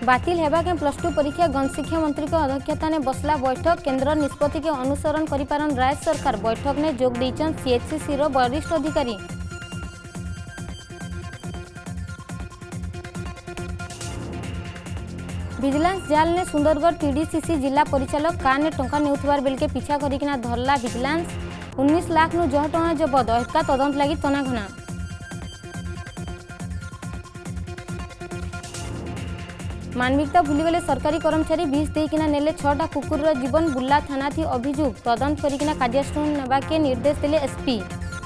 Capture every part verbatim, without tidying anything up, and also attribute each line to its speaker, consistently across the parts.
Speaker 1: बातिल हेबा के प्लस टू परीक्षा गणशिक्षा मंत्री के अध्यक्षता ने बसला बैठक। केंद्र निष्पत्ति के अनुसरण करिपारन राज्य सरकार। बैठक ने जोग देइछन सीएचसी रो वरिष्ठ अधिकारी। विजिलेंस जाल ने सुंदरगढ़ टीडीसीसी जिला परिचालक कार ने टंका नेउथबार बेल के पीछा करिकिना धरला विजिलेंस। उन्नीस लाख नु जह टंका जबत। अटका तदंत लगी तनाघना। मानविकता भूलीगले सरकारी कर्मचारी विष देकिना नेले छटा कुकुर जीवन। बुल्ला थाना थी अभियोग। तदंत करिकिना कार्यानुष्ठान नेबा के निर्देश देले एसपी।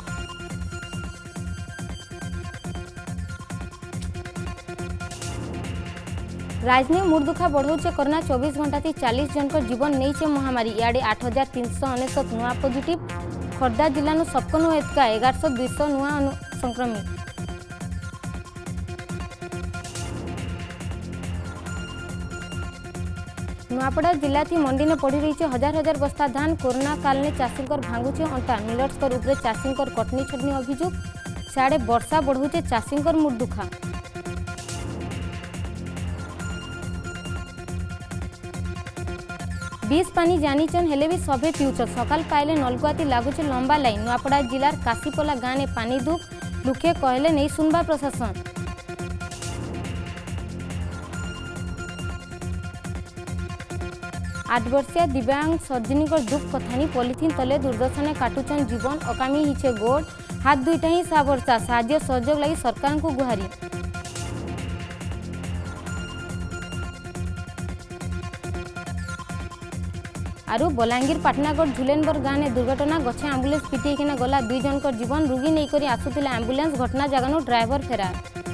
Speaker 1: राजनी मुर्दुखा बढ़ौचे कोरोना चौबीस घंटा थी चालीस जन जीवन नहीं महामारी। इे आठ हजार तीन सौ अनेशत नुआ पॉजिटिव। खोर्धा जिला सबको एतका एगार सौ दुई सौ नुआ संक्रमित। नुआपड़ा जिला थी मंडी ने पड़ी रही हजार हजार बस्ता धान। कोरोना काल ने चाषी भांगुचे अंटा। मिलर्स उपरे चाषी कटनी छटनी अभियोग। सियाड़े वर्षा बढ़ौचे चाषी मुर्दुखा। बीस पानी जानीचन हेले भी सभे पिउछन। सकाल पाइले नलकुआती लागुचे लंबा लाइन। नुआपड़ा जिलार काशीपला गाँव में पानी दुख। लुके कहले नहीं सुनबा प्रशासन। आठ वर्षीय दिव्यांग सर्जिनी दुख कथानी पॉलिथिन तले दुर्दशा काटुचन जीवन। अकामी हिचे गोड़ हाथ दुईटा ही साबरचा। साहाय्य सहयोग लगी सरकार को गुहारी। आरु बलांगीर पाटनागढ़ झुलेनबर गाँव में दुर्घटना। गछे आंबुलेंस पिटिकिना गला दुई जन जीवन। रोगी नहीं करी आसुथिले आंबुलेंस। घटना जगानु ड्राइवर फेरार।